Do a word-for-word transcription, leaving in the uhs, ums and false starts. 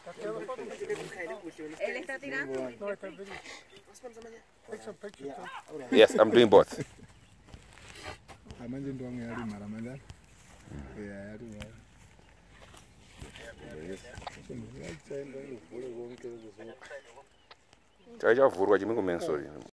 Él está tirando. Yes, I'm doing both. Chai já vurwa jimi kumensori.